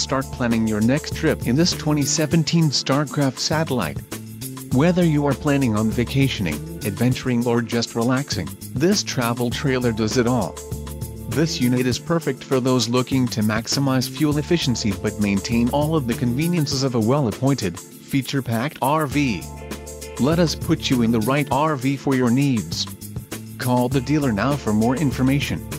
start planning your next trip in this 2017 STARCRAFT satellite. Whether you are planning on vacationing, adventuring or just relaxing, this travel trailer does it all. This unit is perfect for those looking to maximize fuel efficiency but maintain all of the conveniences of a well-appointed, feature-packed RV. Let us put you in the right RV for your needs. Call the dealer now for more information.